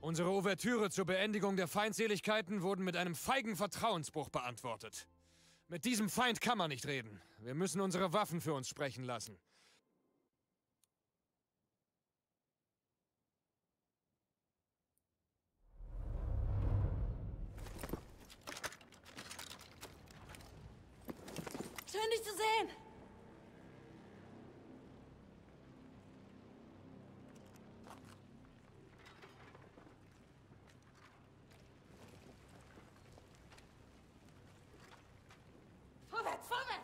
Unsere Ouvertüre zur Beendigung der Feindseligkeiten wurden mit einem feigen Vertrauensbruch beantwortet. Mit diesem Feind kann man nicht reden. Wir müssen unsere Waffen für uns sprechen lassen. Schön, dich zu sehen. Vorwärts, vorwärts!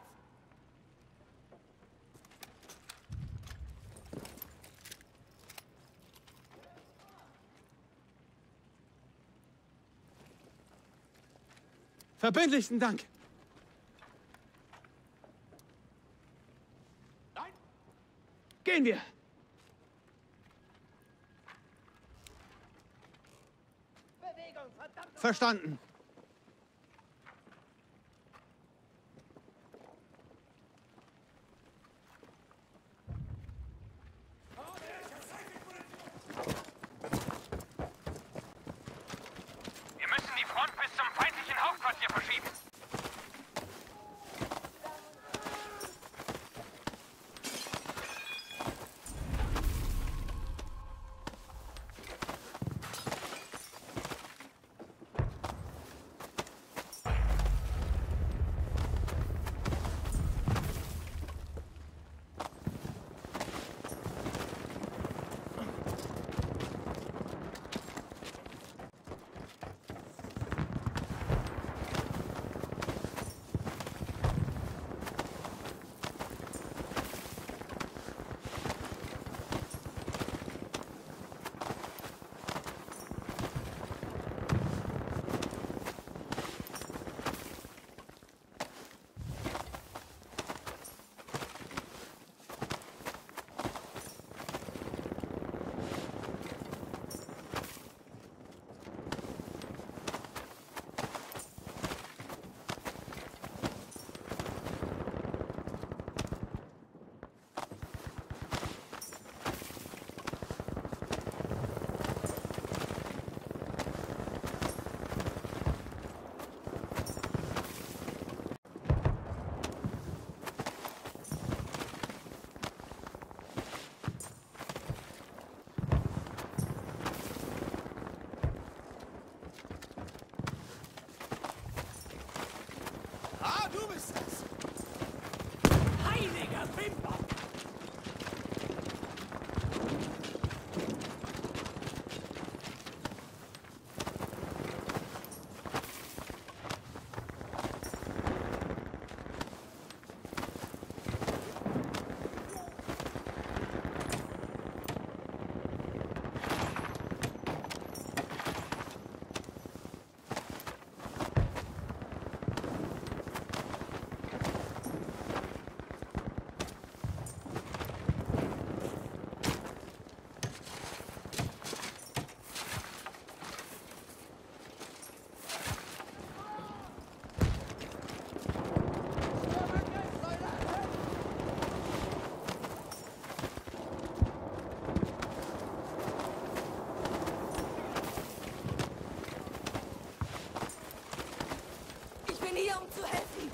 Verbindlichsten Dank. Nein! Gehen wir. Bewegung, verdammt! Verstanden. Wir müssen die Front bis zum feindlichen Hauptquartier verschieben. Ah, du bist es! Heiliger Bimbam! Ich bin hier, um zu helfen.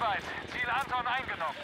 Arbeit. Ziel Anton eingenommen.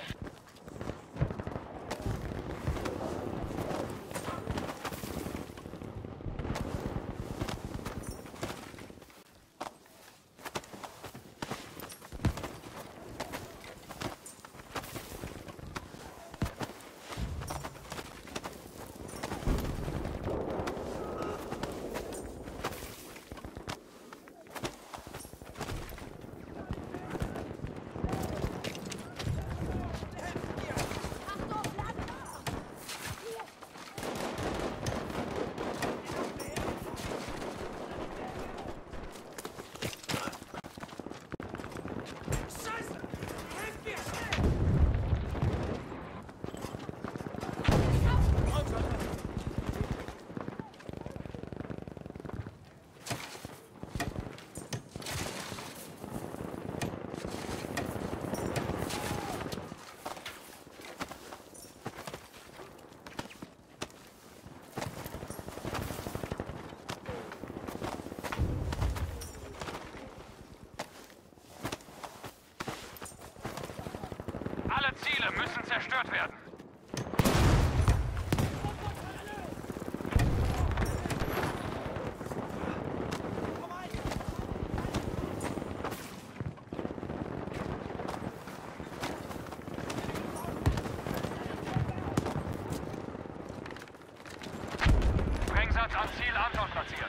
Alle Ziele müssen zerstört werden. Sprengsatz am Ziel Anton platziert.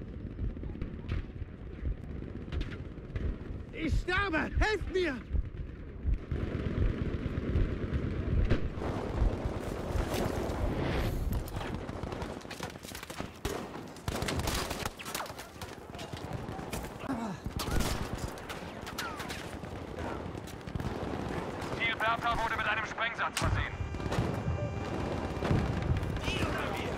Ich sterbe! Helft mir! Sprengsatz versehen. Die oder wir?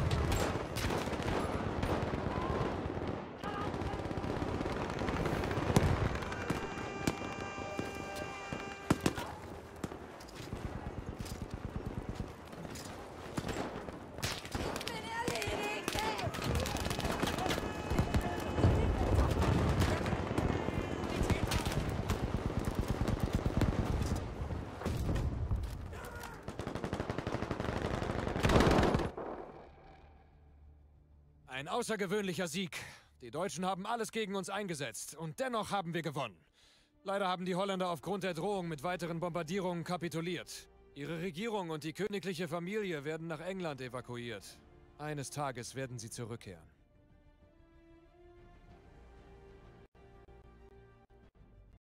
Ich bin erledigt! Ein außergewöhnlicher Sieg. Die Deutschen haben alles gegen uns eingesetzt und dennoch haben wir gewonnen. Leider haben die Holländer aufgrund der Drohung mit weiteren Bombardierungen kapituliert. Ihre Regierung und die königliche Familie werden nach England evakuiert. Eines Tages werden sie zurückkehren.